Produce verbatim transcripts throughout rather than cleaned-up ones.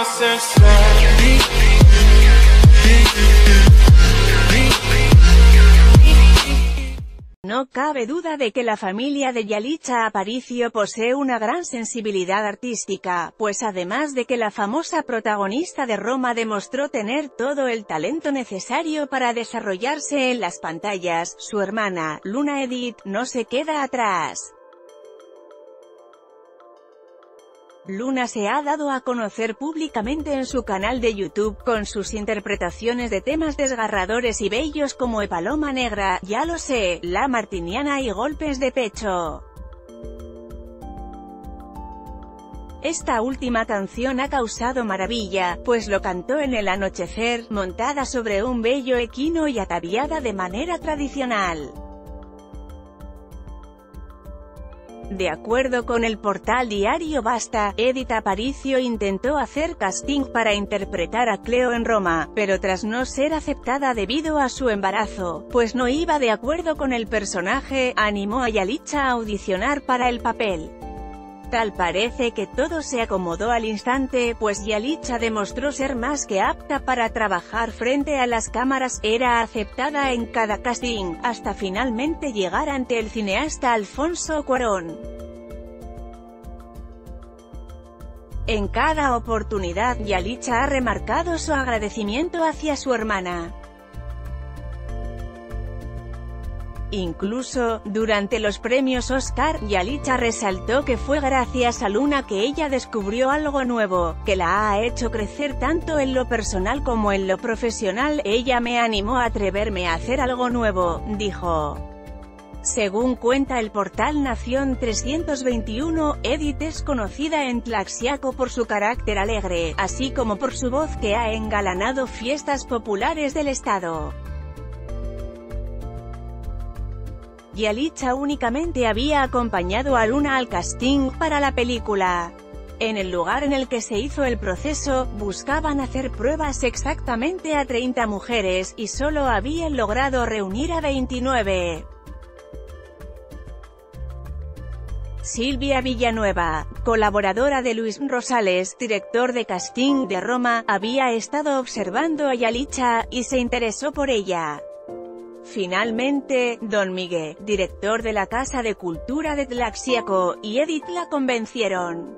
No cabe duda de que la familia de Yalitza Aparicio posee una gran sensibilidad artística, pues además de que la famosa protagonista de Roma demostró tener todo el talento necesario para desarrollarse en las pantallas, su hermana, Luna Edith, no se queda atrás. Luna se ha dado a conocer públicamente en su canal de YouTube, con sus interpretaciones de temas desgarradores y bellos como E Paloma Negra, Ya lo sé, La Martiniana y Golpes de Pecho. Esta última canción ha causado maravilla, pues lo cantó en el anochecer, montada sobre un bello equino y ataviada de manera tradicional. De acuerdo con el portal Diario Basta, Edith Aparicio intentó hacer casting para interpretar a Cleo en Roma, pero tras no ser aceptada debido a su embarazo, pues no iba de acuerdo con el personaje, animó a Yalitza a audicionar para el papel. Tal parece que todo se acomodó al instante, pues Yalitza demostró ser más que apta para trabajar frente a las cámaras, era aceptada en cada casting, hasta finalmente llegar ante el cineasta Alfonso Cuarón. En cada oportunidad Yalitza ha remarcado su agradecimiento hacia su hermana. Incluso, durante los premios Oscar, Yalitza resaltó que fue gracias a Luna que ella descubrió algo nuevo, que la ha hecho crecer tanto en lo personal como en lo profesional. Ella me animó a atreverme a hacer algo nuevo, dijo. Según cuenta el portal Nación trescientos veintiuno, Edith es conocida en Tlaxiaco por su carácter alegre, así como por su voz que ha engalanado fiestas populares del estado. Yalitza únicamente había acompañado a Luna al casting para la película. En el lugar en el que se hizo el proceso, buscaban hacer pruebas exactamente a treinta mujeres, y solo habían logrado reunir a veintinueve. Silvia Villanueva, colaboradora de Luis Rosales, director de casting de Roma, había estado observando a Yalitza, y se interesó por ella. Finalmente, Don Miguel, director de la Casa de Cultura de Tlaxiaco, y Edith la convencieron.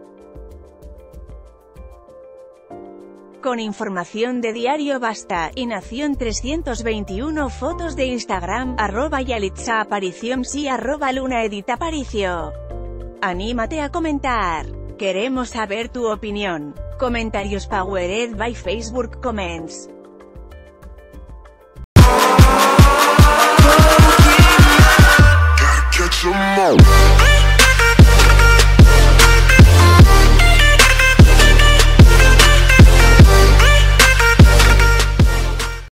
Con información de Diario Basta y Nación trescientos veintiuno, fotos de Instagram, arroba Yalitza Aparicio sí arroba Luna Edith Aparicio. Anímate a comentar. Queremos saber tu opinión. Comentarios powered by Facebook Comments.